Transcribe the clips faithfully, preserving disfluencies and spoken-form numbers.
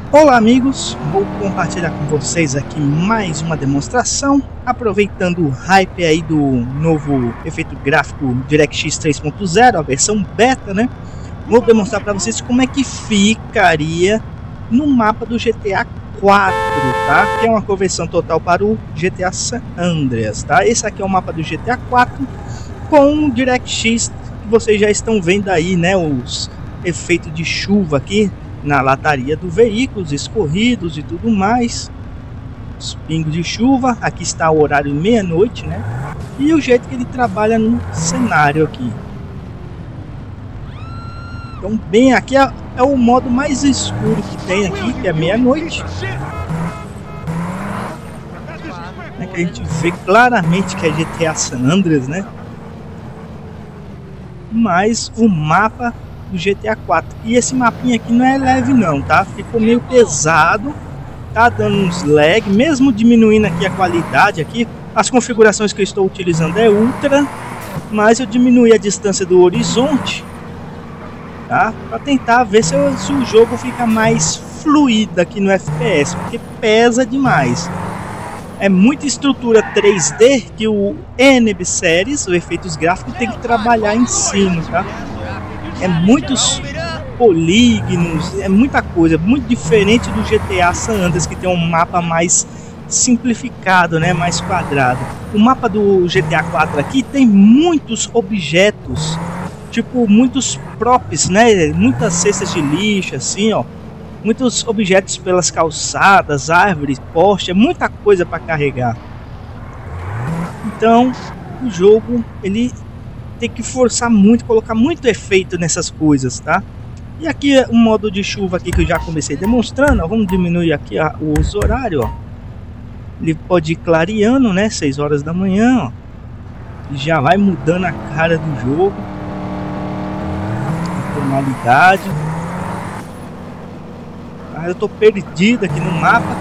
Olá amigos, vou compartilhar com vocês aqui mais uma demonstração, aproveitando o hype aí do novo efeito gráfico DirectX três ponto zero, a versão beta, né? Vou demonstrar para vocês como é que ficaria no mapa do G T A quatro, tá? Que é uma conversão total para o G T A San Andreas, tá? Esse aqui é o mapa do G T A quatro com o DirectX que vocês já estão vendo aí, né? Os efeitos de chuva aqui na lataria do veículo, os escorridos e tudo mais, os pingos de chuva. Aqui está o horário meia-noite, né? E o jeito que ele trabalha no cenário aqui. Então, bem, aqui é, é o modo mais escuro que tem aqui, que é meia-noite. É que a gente vê claramente que é G T A San Andreas, né? Mas o mapa do G T A quatro, e esse mapinha aqui não é leve não, tá? Ficou meio pesado, tá dando uns lag, mesmo diminuindo aqui a qualidade aqui. As configurações que eu estou utilizando é ultra, mas eu diminui a distância do horizonte, tá? Para tentar ver se, eu, se o jogo fica mais fluido aqui no F P S, porque pesa demais. É muita estrutura três D que o N B Series, o efeitos gráficos, tem que trabalhar em cima, tá? É muitos polígonos, é muita coisa, muito diferente do G T A San Andreas, que tem um mapa mais simplificado, né, mais quadrado. O mapa do G T A quatro aqui tem muitos objetos, tipo muitos props, né, muitas cestas de lixo, assim, ó, muitos objetos pelas calçadas, árvores, poste, é muita coisa para carregar. Então, o jogo ele tem que forçar muito, colocar muito efeito nessas coisas, tá? E aqui o modo de chuva aqui que eu já comecei demonstrando, ó, vamos diminuir aqui a, os horários, ó. Ele pode ir clareando, né? seis horas da manhã, ó. Já vai mudando a cara do jogo, a tonalidade. Ah, eu tô perdido aqui no mapa.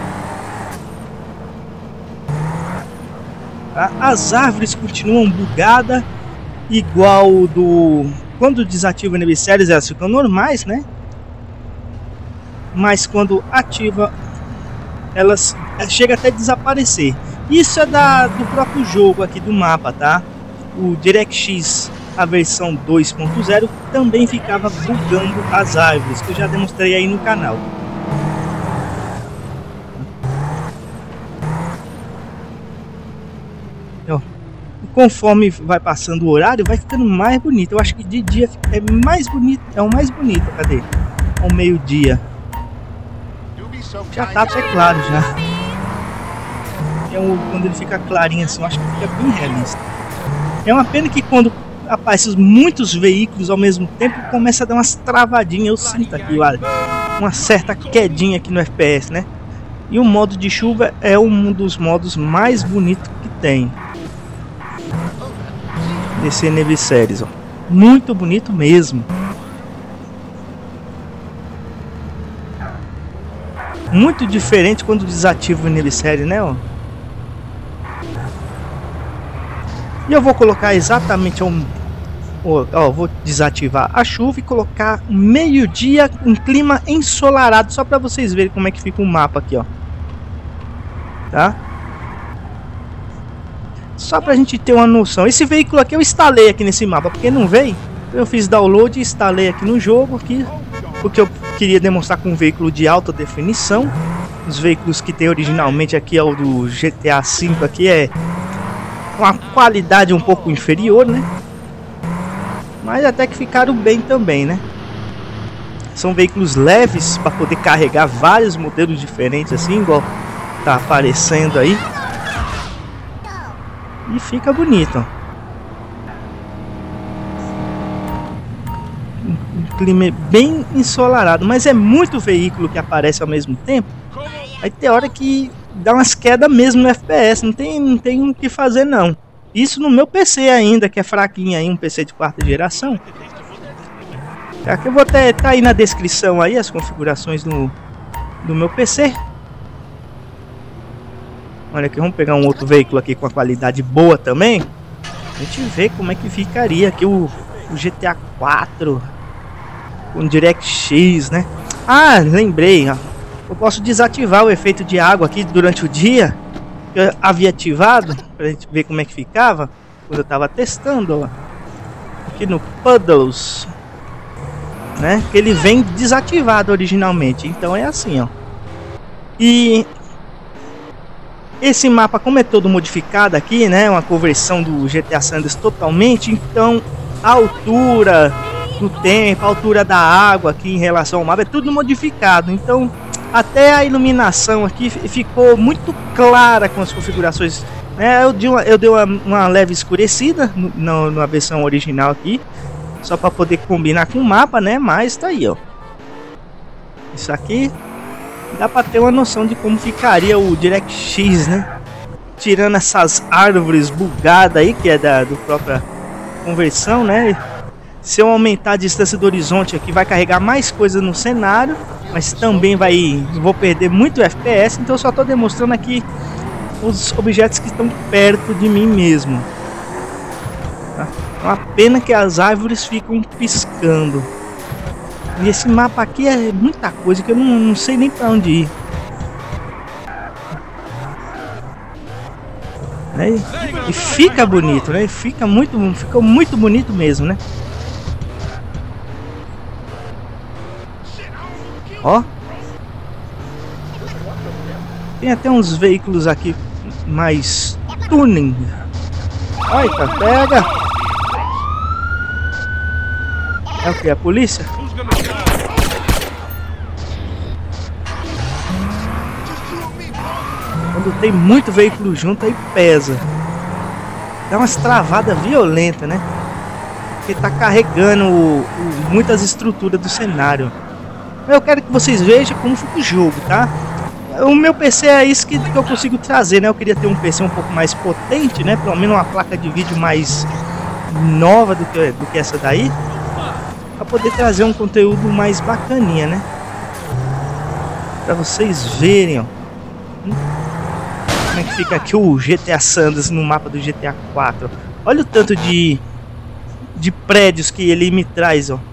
Tá? As árvores continuam bugadas, igual do quando desativa o N B Series, elas ficam normais, né? Mas quando ativa, elas chega até desaparecer. Isso é da do próprio jogo aqui do mapa, tá? O DirectX, a versão dois ponto zero, também ficava bugando as árvores, que eu já demonstrei aí no canal. Ó, conforme vai passando o horário, vai ficando mais bonito. Eu acho que de dia é mais bonito, é o mais bonito. Cadê? Ao meio-dia. Já tá até claro já. É um, quando ele fica clarinho assim, eu acho que fica bem realista. É uma pena que quando aparecem muitos veículos ao mesmo tempo, começa a dar umas travadinhas. Eu sinto aqui, olha, uma certa quedinha aqui no F P S, né? E o modo de chuva é um dos modos mais bonitos que tem desse N B Series, ó. Muito bonito mesmo. Muito diferente quando desativa o N B Series, né, ó. E eu vou colocar exatamente um, ó, ó, vou desativar a chuva e colocar meio-dia, um clima ensolarado, só para vocês verem como é que fica o mapa aqui, ó. Tá? Só pra gente ter uma noção. Esse veículo aqui eu instalei aqui nesse mapa, porque não veio. Eu fiz download e instalei aqui no jogo aqui, porque eu queria demonstrar com um veículo de alta definição. Os veículos que tem originalmente aqui é o do G T A cinco aqui, é uma qualidade um pouco inferior, né? Mas até que ficaram bem também, né? São veículos leves para poder carregar vários modelos diferentes assim, igual tá aparecendo aí. E fica bonito. Um clima bem ensolarado, mas é muito veículo que aparece ao mesmo tempo. Aí tem hora que dá umas quedas mesmo no F P S, não tem, não tem o que fazer não. Isso no meu P C ainda, que é fraquinho aí, um P C de quarta geração. Aqui eu vou até tá aí na descrição aí as configurações do, do meu P C. Olha aqui, vamos pegar um outro veículo aqui com a qualidade boa também. A gente vê como é que ficaria aqui o, o G T A quatro com DirectX, né? Ah, lembrei, ó. Eu posso desativar o efeito de água aqui durante o dia, que eu havia ativado, pra gente ver como é que ficava, quando eu tava testando, ó. Aqui no Puddles, né? Que ele vem desativado originalmente, então é assim, ó. E esse mapa, como é todo modificado aqui, né? Uma conversão do G T A San Andreas totalmente, então a altura do tempo, a altura da água aqui em relação ao mapa é tudo modificado, então até a iluminação aqui ficou muito clara com as configurações, né? Eu dei uma, eu dei uma, uma leve escurecida no, no, na versão original aqui, só para poder combinar com o mapa, né? Mas tá aí, ó. Isso aqui dá para ter uma noção de como ficaria o DirectX, né? Tirando essas árvores bugadas aí, que é da do própria conversão, né? Se eu aumentar a distância do horizonte aqui, vai carregar mais coisa no cenário, mas também vai, vou perder muito F P S, então eu só estou demonstrando aqui os objetos que estão perto de mim mesmo. Tá? Uma pena que as árvores ficam piscando. E esse mapa aqui é muita coisa que eu não, não sei nem para onde ir. Né? E fica bonito, né? Fica muito, ficou muito bonito mesmo, né? Ó, tem até uns veículos aqui mais tuning. Eita, pega! É o que? A polícia? Quando tem muito veículo junto aí pesa. Dá umas travadas violentas, né? Porque tá carregando o, o, muitas estruturas do cenário. Eu quero que vocês vejam como fica o jogo, tá? O meu P C é isso que, que eu consigo trazer, né? Eu queria ter um P C um pouco mais potente, né? Pelo menos uma placa de vídeo mais nova do que, do que essa daí, para poder trazer um conteúdo mais bacaninha, né? Para vocês verem, ó. Como é que fica aqui o G T A San Andreas no mapa do G T A quatro. Olha o tanto de, de prédios que ele me traz, ó.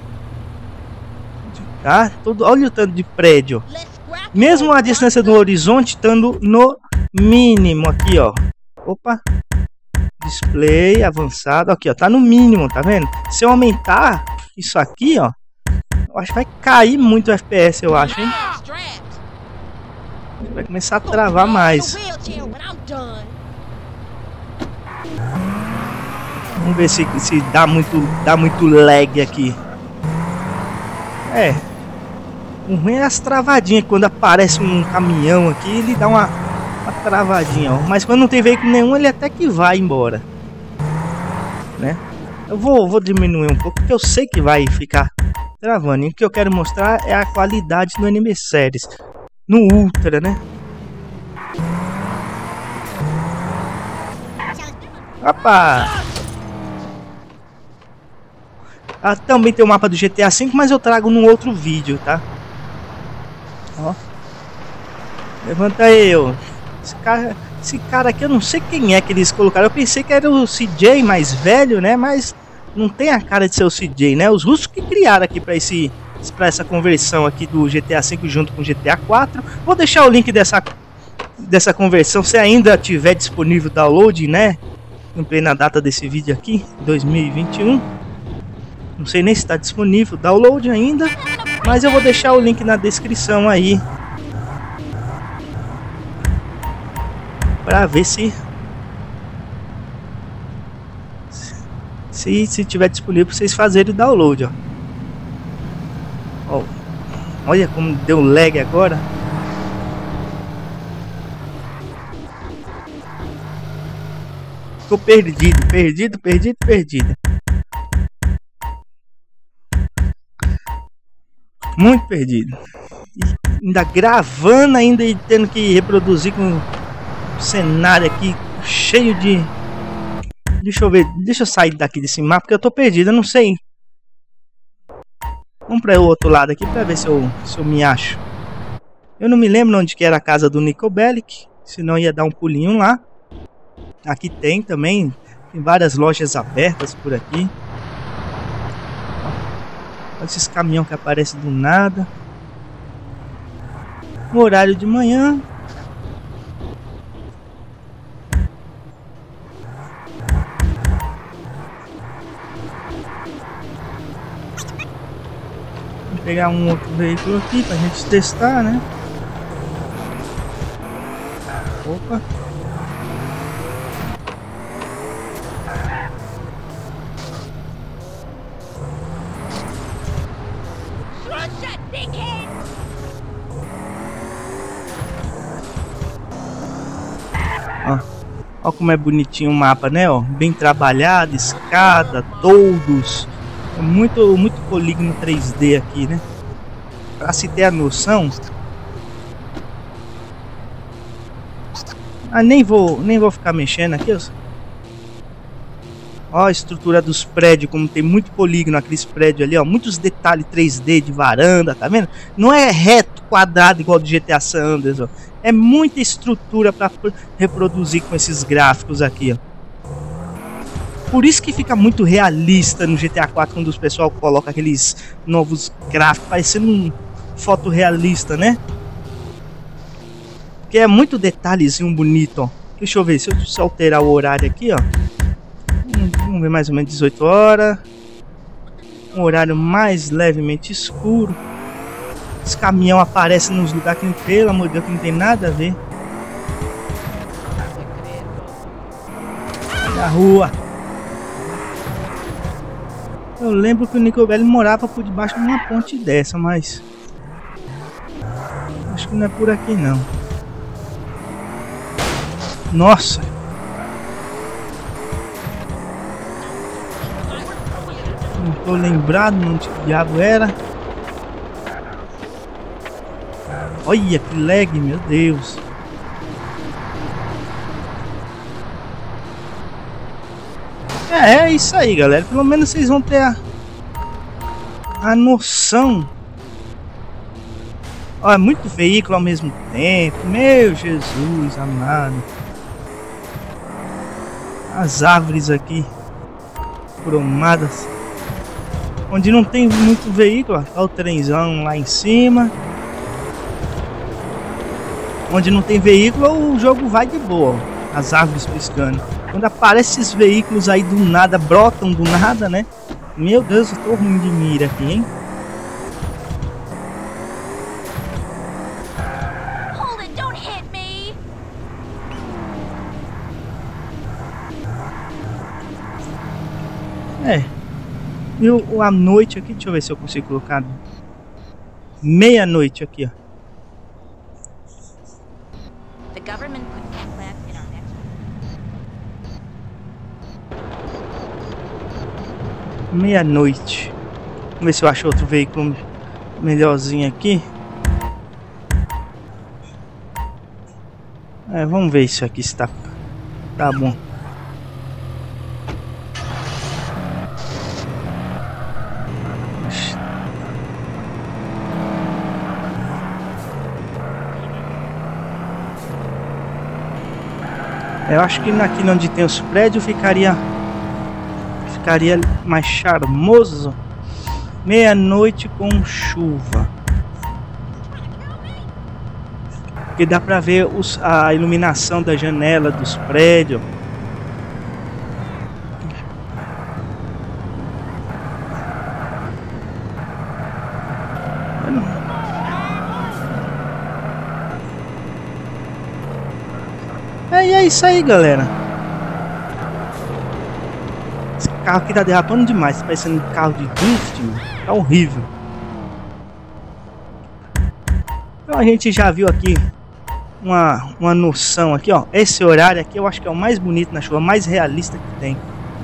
Tá? Todo, olha o tanto de prédio. Mesmo a distância do horizonte estando no mínimo aqui, ó. Opa. Display avançado. Aqui, ó. Tá no mínimo, tá vendo? Se eu aumentar isso aqui, ó, eu acho que vai cair muito o F P S, eu acho, hein? Vai começar a travar mais. Vamos ver se, se dá muito, dá muito lag aqui. É. O ruim é as travadinhas. Quando aparece um caminhão aqui, ele dá uma, uma travadinha, ó. Mas quando não tem veículo nenhum, ele até que vai embora, né? Eu vou, vou diminuir um pouco, porque eu sei que vai ficar travando. E o que eu quero mostrar é a qualidade do N B Series no Ultra, né? Opa! Ah, também tem o mapa do G T A cinco, mas eu trago num outro vídeo, tá? Ó. Levanta aí, ó. Esse cara, esse cara aqui eu não sei quem é que eles colocaram. Eu pensei que era o C J mais velho, né? Mas não tem a cara de ser o C J, né? Os russos que criaram aqui para esse, para essa conversão aqui do G T A cinco junto com o G T A quatro. Vou deixar o link dessa dessa conversão, se ainda tiver disponível o download, né? Em plena data desse vídeo aqui, dois mil e vinte e um. Não sei nem se está disponível o download ainda, mas eu vou deixar o link na descrição aí para ver se se se tiver disponível para vocês fazerem o download, ó. Ó, olha como deu lag agora. Ficou perdido, perdido, perdido, perdido. Muito perdido. E ainda gravando ainda e tendo que reproduzir com o cenário aqui cheio de... Deixa eu ver, deixa eu sair daqui desse mapa porque eu tô perdido, eu não sei. Vamos para o outro lado aqui para ver se eu, se eu me acho. Eu não me lembro onde que era a casa do Niko Bellic, senão ia dar um pulinho lá. Aqui tem também, tem várias lojas abertas por aqui. Olha esses caminhões que aparecem do nada. No horário de manhã. Vou pegar um outro veículo aqui pra gente testar, né? Opa. Ó, ó como é bonitinho o mapa, né? Ó, bem trabalhado, escada, toldos. É muito, muito polígono três D aqui, né? Pra se ter a noção. Ah, nem vou, nem vou ficar mexendo aqui. Ó. Ó a estrutura dos prédios, como tem muito polígono aqueles prédios ali, ó. Muitos detalhes três D de varanda, tá vendo? Não é reto, quadrado igual do G T A San Andreas, ó. É muita estrutura para reproduzir com esses gráficos aqui, ó. Por isso que fica muito realista no G T A quatro quando os pessoal coloca aqueles novos gráficos, parecendo um fotorrealista, né? Porque é muito detalhezinho bonito, ó. Deixa eu ver, se eu só alterar o horário aqui, ó. Vamos ver, mais ou menos dezoito horas. Um horário mais levemente escuro. Esse caminhão aparece nos lugares que, pelo amor de Deus, que não tem nada a ver. Olha a rua. Eu lembro que o Nico Bellic morava por debaixo de uma ponte dessa, mas acho que não é por aqui não. Nossa! Não tô lembrado onde que diabo era. Olha que lag, meu Deus! É, é isso aí, galera. Pelo menos vocês vão ter a, a noção. Ó, é muito veículo ao mesmo tempo. Meu Jesus amado. As árvores aqui cromadas. Onde não tem muito veículo, ó, tá o trenzão lá em cima. Onde não tem veículo, o jogo vai de boa, ó, as árvores piscando. Quando aparecem esses veículos aí do nada, brotam do nada, né? Meu Deus, eu tô ruim de mira aqui, hein? É. E o, a noite aqui, deixa eu ver se eu consigo colocar meia-noite aqui, ó. Meia-noite. Vamos ver se eu acho outro veículo melhorzinho aqui. É, vamos ver isso aqui se tá, tá bom. Eu acho que aqui onde tem os prédios ficaria ficaria mais charmoso. Meia-noite com chuva. Porque dá pra ver os, a iluminação da janela dos prédios. É, e é isso aí, galera. Esse carro aqui tá derrapando demais, tá parecendo um carro de drift, mano. Tá horrível. Então a gente já viu aqui uma, uma noção aqui, ó. Esse horário aqui eu acho que é o mais bonito na chuva, mais realista que tem.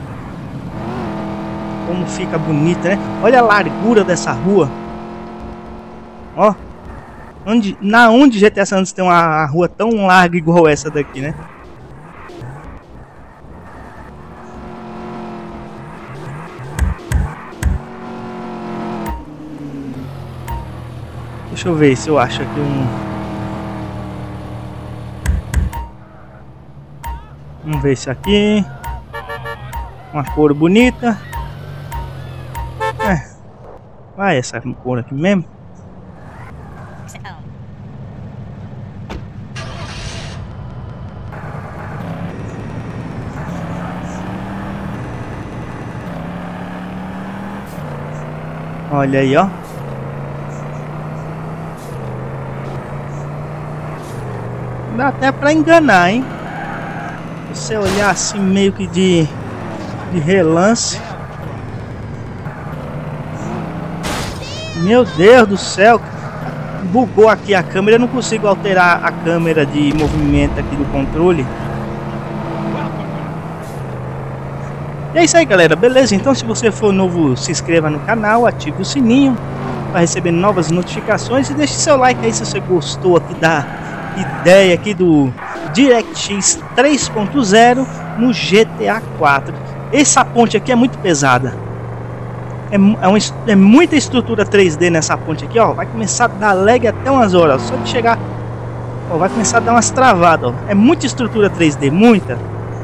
Como fica bonita, né? Olha a largura dessa rua. Ó. Onde, na onde G T A San Andreas tem uma rua tão larga igual essa daqui, né? Deixa eu ver se eu acho aqui um... Vamos ver isso aqui. Uma cor bonita. É. Vai essa cor aqui mesmo. Olha aí, ó. Dá até pra enganar, hein? Você olhar assim meio que de, de relance. Meu Deus do céu. Bugou aqui a câmera. Eu não consigo alterar a câmera de movimento aqui do controle. E é isso aí, galera. Beleza? Então, se você for novo, se inscreva no canal, ative o sininho para receber novas notificações e deixe seu like aí se você gostou aqui da ideia aqui do DirectX três ponto zero no G T A quatro. Essa ponte aqui é muito pesada. É, é, uma, é muita estrutura três D nessa ponte aqui, ó. Vai começar a dar lag até umas horas. Só de chegar, ó, vai começar a dar umas travadas, ó. É muita estrutura três D, muita.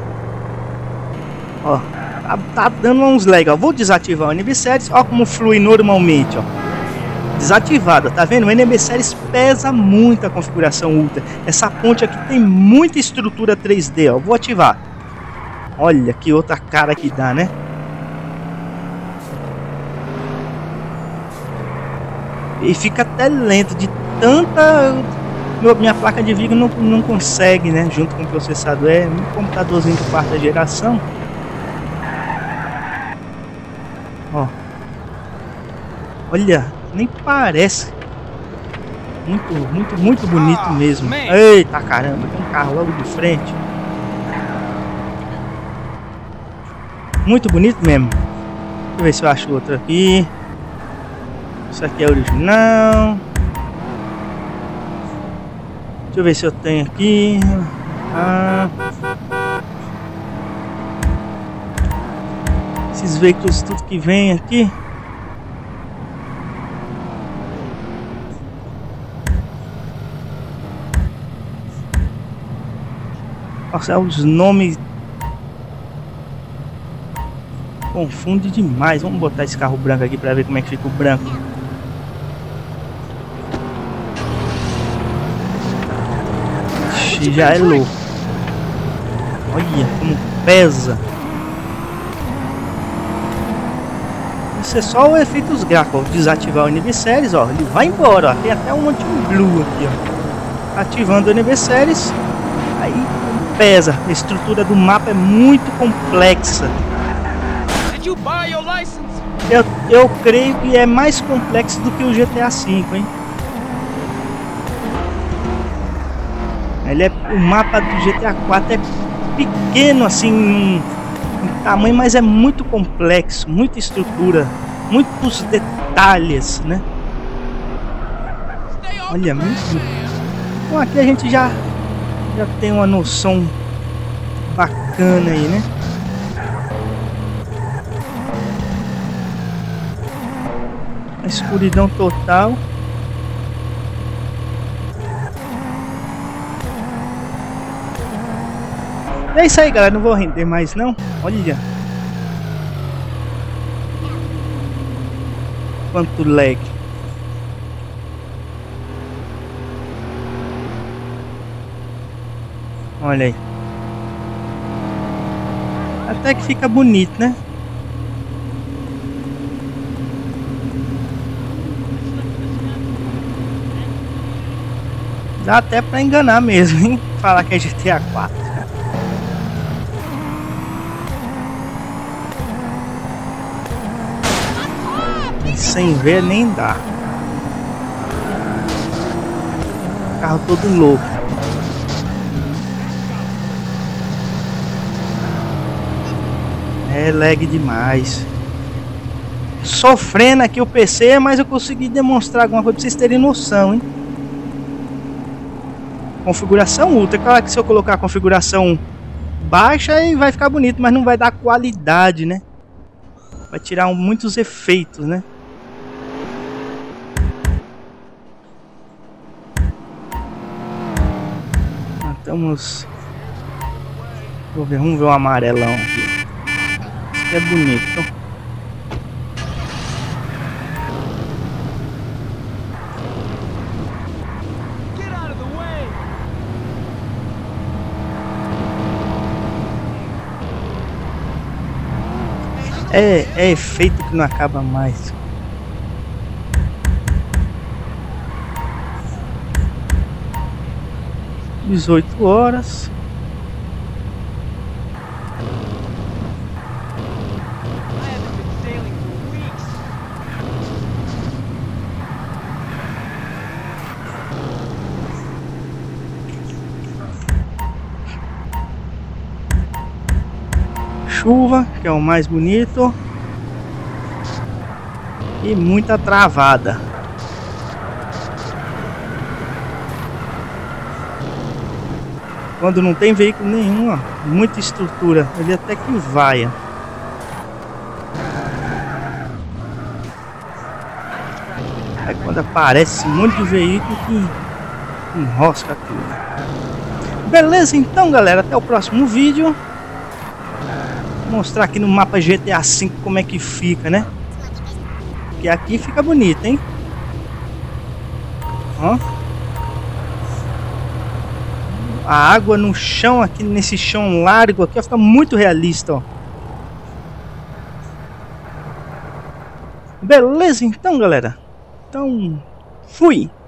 Ó. Tá, tá dando uns lag, ó. Vou desativar o N B Series, ó como flui normalmente, ó. Desativada, tá vendo? O N B Series pesa muito a configuração Ultra. Essa ponte aqui tem muita estrutura três D, ó. Vou ativar. Olha que outra cara que dá, né? E fica até lento de tanta... Minha placa de vídeo não, não consegue, né? Junto com o processador. É um computadorzinho de quarta geração. Ó. Olha, nem parece. Muito, muito, muito bonito mesmo. Eita caramba, tem um carro logo de frente. Muito bonito mesmo. Deixa eu ver se eu acho outro aqui. Isso aqui é original. Deixa eu ver se eu tenho aqui. Ah. Esses veículos tudo que vem aqui. Nossa, os nomes confunde demais. Vamos botar esse carro branco aqui para ver como é que fica o branco. Ixi, já é louco. Olha como pesa. Isso é só o efeito dos gráficos. Desativar o N B Series, ó, ele vai embora, ó. Tem até um monte de blue aqui, ó. Ativando o N B Series, aí pesa. A estrutura do mapa é muito complexa. Eu, eu creio que é mais complexo do que o G T A cinco, hein? Ele é, o mapa do G T A quatro é pequeno assim em, em tamanho, mas é muito complexo, muita estrutura, muitos detalhes, né? Olha, muito. Então aqui a gente já já tem uma noção bacana aí, né? A escuridão total. É isso aí, galera. Não vou render mais não. Olha quanto lag. Olha aí. Até que fica bonito, né? Dá até pra enganar mesmo, hein? Falar que é G T A quatro. Sem ver nem dá. Carro todo louco. É lag demais. Sofrendo aqui o P C, mas eu consegui demonstrar alguma coisa pra vocês terem noção, hein? Configuração Ultra. Claro que se eu colocar a configuração baixa aí vai ficar bonito, mas não vai dar qualidade, né? Vai tirar um, muitos efeitos, né? Estamos... Vamos ver, vamos ver o amarelão aqui. Isso aqui é bonito. É, é efeito que não acaba mais. dezoito horas. Chuva, que é o mais bonito. E muita travada. Quando não tem veículo nenhum, ó, muita estrutura. Ele até que vai, ó. Aí quando aparece um monte de veículo que enrosca tudo. Beleza, então, galera, até o próximo vídeo. Vou mostrar aqui no mapa G T A cinco como é que fica, né? Porque aqui fica bonito, hein? Ó. A água no chão, aqui nesse chão largo aqui, ó, fica muito realista, ó. Beleza, então, galera? Então, fui!